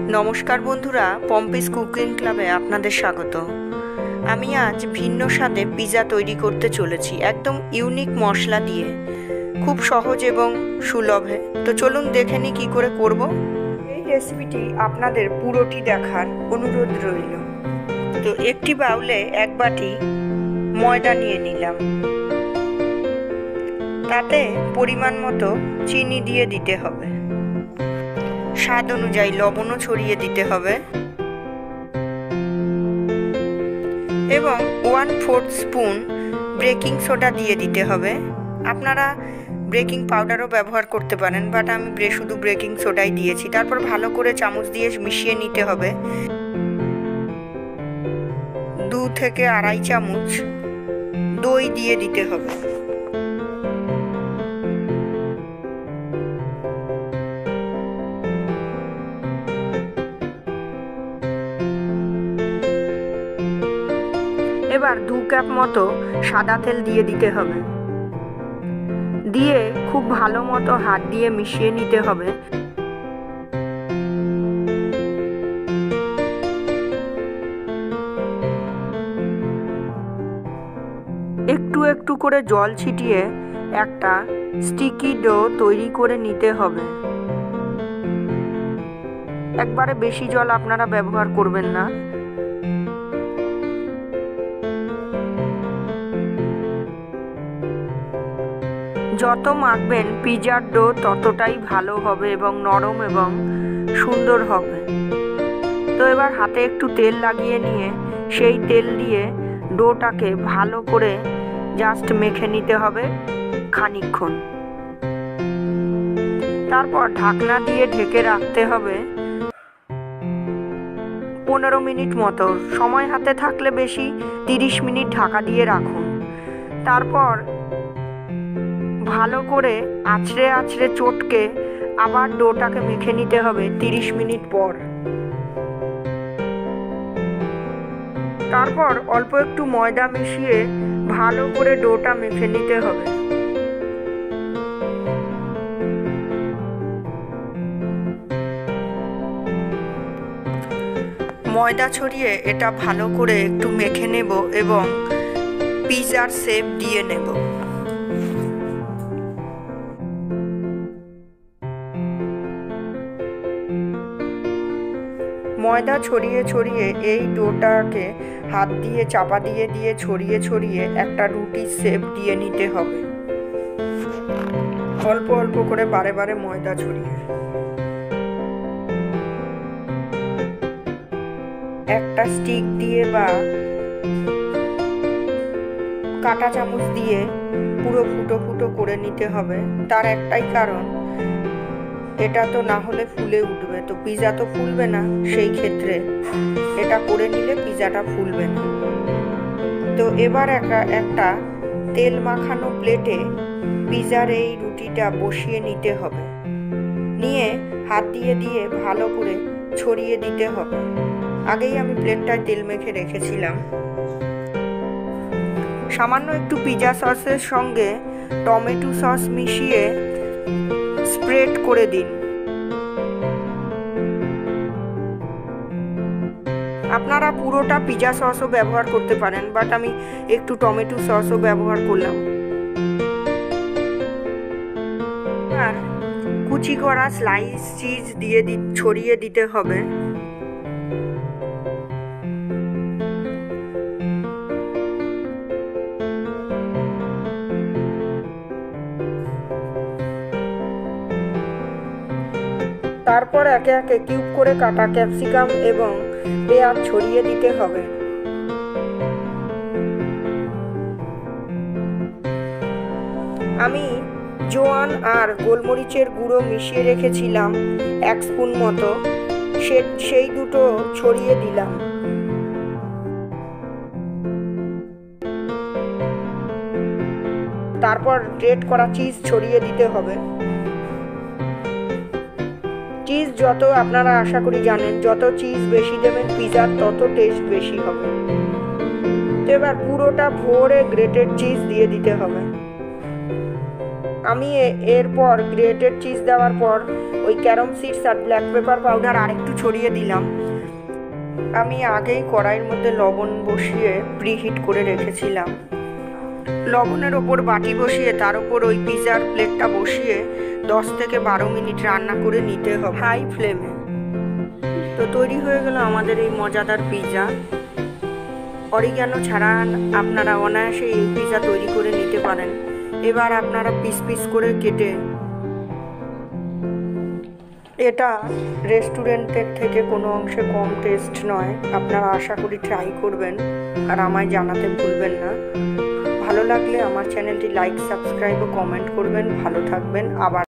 নমস্কার বন্ধুরা, পম্পিস কুকিং ক্লাবে আপনাদের স্বাগত। আমি আজ ভিন্ন স্বাদে পিৎজা তৈরি করতে চলেছি, একদম ইউনিক মশলা দিয়ে, খুব সহজ এবং সুলভে। তো চলুন দেখে নিই কী করে করব। এই রেসিপিটি আপনাদের পুরোটি দেখার অনুরোধ রইল। তো একটি বাউলে এক বাটি ময়দা নিয়ে নিলাম, তাতে পরিমাণ মতো চিনি দিয়ে দিতে হবে, স্বাদ অনুযায়ী লবণও ছড়িয়ে দিতে হবে এবং 1/4 স্পুন বেকিং সোডা দিয়ে দিতে হবে। আপনারা বেকিং পাউডারও ব্যবহার করতে পারেন, বাট আমি শুধু বেকিং সোডাই দিয়েছি। তারপর ভালো করে চামচ দিয়ে মিশিয়ে নিতে হবে। 2 থেকে আড়াই চামচ দই দিয়ে দিতে হবে। এবার 2 কাপ মতো সাদা তেল দিয়ে দিতে হবে, দিয়ে খুব ভালো মতো হাত দিয়ে মিশিয়ে নিতে হবে। একটু একটু করে জল ছিটিয়ে একটা স্টিকি ডো তৈরি করে নিতে হবে। একবারে বেশি জল আপনারা ব্যবহার করবেন না। যত মাখবেন পিৎজার ডো ততটাই ভালো হবে এবং নরম এবং সুন্দর হবে। তো এবার হাতে একটু তেল লাগিয়ে নিয়ে সেই তেল দিয়ে ডোটাকে ভালো করে জাস্ট মেখে নিতে হবে খানিকক্ষণ। তারপর ঢাকনা দিয়ে ঢেকে রাখতে হবে 15 মিনিট মতো। সময় হাতে থাকলে বেশি 30 মিনিট ঢাকা দিয়ে রাখুন। তারপর ভালো করে আঁচড়ে আঁচড়ে চটকে আবার ডোটাকে মেখে নিতে হবে 30 মিনিট পর। তারপর অল্প একটু ময়দা মিশিয়ে ভালো করে ডোটা মেখে নিতে হবে। ময়দা ছড়িয়ে এটা ভালো করে একটু মেখে নেব এবং পিৎজার শেপ দিয়ে নেব। ময়দা ছড়িয়ে ছড়িয়ে এই ডোটাকে হাত দিয়ে চাপা দিয়ে দিয়ে ছড়িয়ে ছড়িয়ে একটা রুটির শেপ দিয়ে নিতে হবে। অল্প অল্প করে বারে বারে ময়দা ছড়িয়ে একটা স্টিক দিয়ে বা কাঁটা চামচ দিয়ে পুরো ফুটো ফুটো করে নিতে হবে। তার একটাই কারণ, এটা তো না হলে ফুলে উঠবে, তো পিৎজা তো ফুলবে না। সেই ক্ষেত্রে এটা করে নিলে পিৎজাটা ফুলবে না। তো এবার একটা তেল মাখানো প্লেটে পিৎজার এই রুটিটা বসিয়ে নিতে হবে, নিয়ে হাত দিয়ে দিয়ে ভালো করে ছড়িয়ে দিতে হবে। আগেই আমি প্লেটটায় তেল মেখে রেখেছিলাম। সামান্য একটু পিৎজা সসের সঙ্গে টমেটো সস মিশিয়ে স্প্রেড করে দিন। আপনারা পুরোটা পিৎজা সসও ব্যবহার করতে পারেন, বাট আমি একটু টমেটো সসও ব্যবহার করলাম। আর কুচি করা স্লাইস চিজ দিয়ে ছড়িয়ে দিতে হবে। তারপর একে একে কিউব করে কাটা ক্যাপসিকাম এবং পেঁয়াজ ছড়িয়ে দিতে হবে। আমি জোয়ান আর গোলমরিচের গুঁড়ো মিশিয়ে রেখেছিলাম 1 স্পুন মতো, সেই দুটো ছড়িয়ে দিলাম। তারপর গ্রেট করা চিজ ছড়িয়ে দিতে হবে। চিজ যত আপনারা আশা করি জানেন, যত চিজ বেশি দেবেন পিৎজার তত টেস্ট বেশি হবে। তো এবার পুরোটা ভরে গ্রেটেড চিজ দিয়ে দিতে হবে। আমি এরপর গ্রেটেড চিজ দেওয়ার পর ওই ক্যারম সিডস আর ব্ল্যাক পেপার পাউডার আরেকটু ছড়িয়ে দিলাম। আমি আগেই কড়াইয়ের মধ্যে লবণ বসিয়ে প্রিহিট করে রেখেছিলাম। লবণের ওপর বাটি বসিয়ে তার উপর ওই পিৎজার প্লেটটা বসিয়ে 10 থেকে 12 মিনিট রান্না করে নিতে হবে হাই ফ্লেমে। তো তৈরি হয়ে গেল আমাদের এই মজাদার পিৎজা। অরিগ্যানো ছাড়া আপনারা অনায়াসে এই পিৎজা তৈরি করে নিতে পারেন। এবার আপনারা পিস পিস করে কেটে, এটা রেস্টুরেন্টের থেকে কোনো অংশে কম টেস্ট নয়। আপনারা আশা করি ট্রাই করবেন আর আমায় জানাতে ভুলবেন না। ভালো লাগলে আমার চ্যানেলটি লাইক, সাবস্ক্রাইব ও কমেন্ট করবেন। ভালো থাকবেন। আবার